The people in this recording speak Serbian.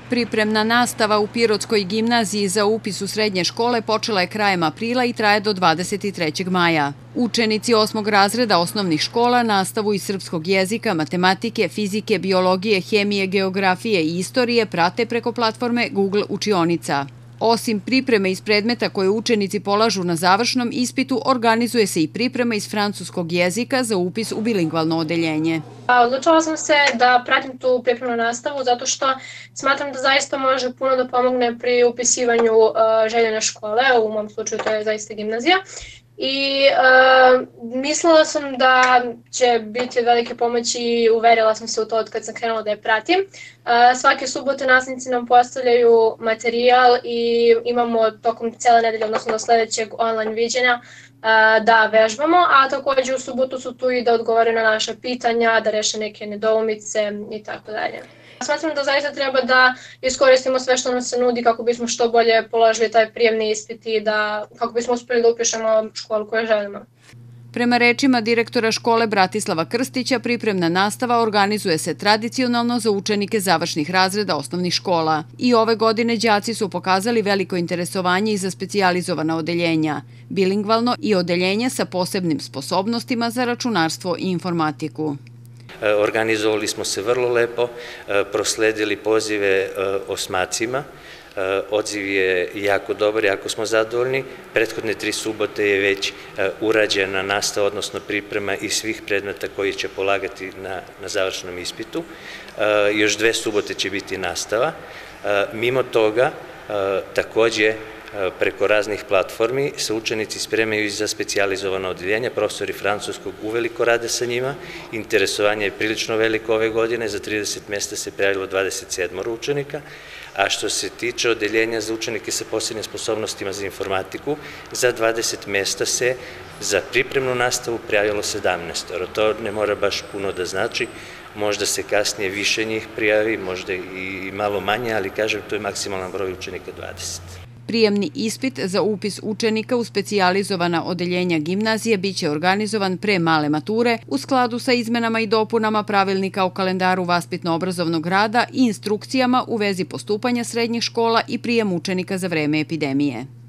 Pripremna nastava u Pirotskoj gimnaziji za upis u srednje škole počela je krajem aprila i traje do 23. maja. Učenici 8. razreda osnovnih škola nastavu iz srpskog jezika, matematike, fizike, biologije, hemije, geografije i istorije prate preko platforme Google učionica. Osim pripreme iz predmeta koje učenici polažu na završnom ispitu, organizuje se i priprema iz francuskog jezika za upis u bilingvalno odeljenje. Odlučila sam se da pratim tu pripremnu nastavu zato što smatram da zaista može puno da pomogne pri upisivanju željene škole, u mom slučaju to je zaista gimnazija. I mislila sam da će biti velike pomoći i uverila sam se u to od kad sam krenula da je pratim. Svake subote nastavnici nam postavljaju materijal i imamo tokom cele nedelje, odnosno do sledećeg online viđenja, da vežbamo, a takođe u subotu su tu i da odgovore na naša pitanja, da reše neke nedoumice i tako dalje. Smatram da zaista treba da iskoristimo sve što nam se nudi kako bismo što bolje položili taj prijemni ispit i kako bismo uspeli da upišemo školu koju želimo. Prema rečima direktora škole Bratislava Krstića, pripremna nastava organizuje se tradicionalno za učenike završnih razreda osnovnih škola. I ove godine đaci su pokazali veliko interesovanje i za specijalizovana odeljenja, bilingvalno i odeljenje sa posebnim sposobnostima za računarstvo i informatiku. Organizovali smo se vrlo lepo, prosledili pozive osmacima. Odziv je jako dobar, jako smo zadovoljni. Prethodne 3 subote je već urađena nastava, odnosno priprema i svih predmeta koji će polagati na završnom ispitu. Još 2 subote će biti nastava. Mimo toga, takođe, preko raznih platformi se učenici spremaju i za specijalizovana odeljenja, profesori francuskog uveliko rade sa njima, interesovanje je prilično veliko ove godine, za 30 mesta se prijavilo 27 učenika, a što se tiče odeljenja za učenike sa posebnim sposobnostima za informatiku, za 20 mesta se za pripremnu nastavu prijavilo 17. To ne mora baš puno da znači, možda se kasnije više njih prijavi, možda i malo manje, ali kažem, to je maksimalan broj učenika 20. Prijemni ispit za upis učenika u specijalizovana odeljenja gimnazije biće organizovan pre male mature u skladu sa izmenama i dopunama pravilnika o kalendaru vaspitno-obrazovnog rada i instrukcijama u vezi postupanja srednjih škola i prijem učenika za vreme epidemije.